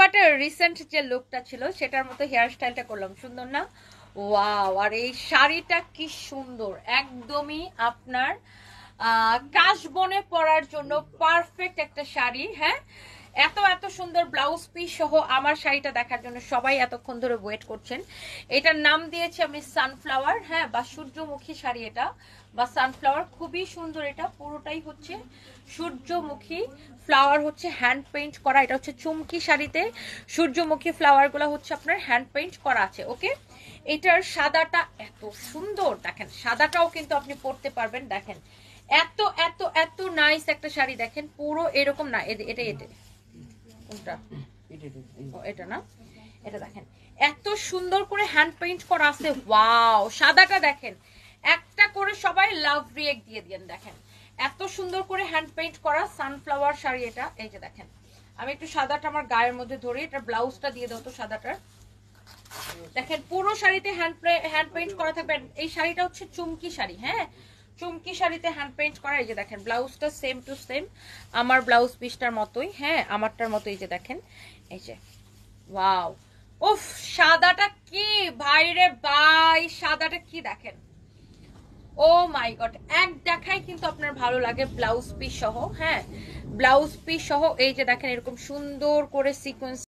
But recent যে লুকটা ছিল সেটার মতো হেয়ার স্টাইলটা করলাম, সুন্দর না? ওয়াও, আর এই শাড়িটা কি সুন্দর, একদমই আপনার কাশবনে পরার জন্য পারফেক্ট একটা শাড়ি। হ্যাঁ, এত এত সুন্দর ব্লাউজ পিস সহ আমার শাড়িটা দেখার জন্য সবাই এতক্ষণ ধরে ওয়েট করছেন। এটার নাম দিয়েছি আমি সানফ্লাওয়ার, হ্যাঁ, বা সূর্যমুখী শাড়ি এটা, বা সানফ্লাওয়ার। খুবই সুন্দর, এটা পুরোটাই হচ্ছে সূর্যমুখী ফ্লাওয়ার, হচ্ছে হ্যান্ড পেইন্ট করা। এটা হচ্ছে চুমকি শাড়িতে সূর্যমুখী ফ্লাওয়ারগুলো হচ্ছে আপনার হ্যান্ড পেইন্ট করা আছে। ওকে, এটার সাদাটা এত সুন্দর, দেখেন সাদাটাও কিন্তু আপনি পরতে পারবেন। দেখেন এত এত এত নাইস একটা শাড়ি, দেখেন পুরো এরকম না, এটা এটা না, এটা দেখেন এত সুন্দর করে হ্যান্ড পেইন্ট করা আছে। ওয়াও, সাদাটা দেখেন, একটা করে সবাই লাভ রিয়েক্ট দিয়ে দিয়েন। দেখেন এত সুন্দর করে হ্যান্ড পেইন্ট করা সানফ্লাওয়ার শাড়ি এটা। এই যে দেখেন, আমি একটু সাদাটা আমার গায়ের মধ্যে ধরি, এটা ব্লাউজটা দিয়ে দাও তো সাদাটার। দেখেন পুরো শাড়িতে হ্যান্ড পেইন্ট করা থাকবে। এই শাড়িটা হচ্ছে চুমকি শাড়ি, হ্যাঁ, চুমকি শাড়িতে হ্যান্ড পেইন্ট করা। এই যে দেখেন ব্লাউজটা সেম টু সেম আমার ব্লাউজ পিসটার মতোই, হ্যাঁ, আমারটার মতোই। যে দেখেন, এই যে ওয়াও, উফ, সাদাটা কি ভাইরে ভাই, সাদাটা কি দেখেন, ও মাই গড, এক দেখাই কিন্তু আপনার ভালো লাগে ব্লাউজ পিস সহ। হ্যাঁ, ব্লাউজ পিস সহ এই যে দেখেন এরকম সুন্দর করে সিকোয়েন্স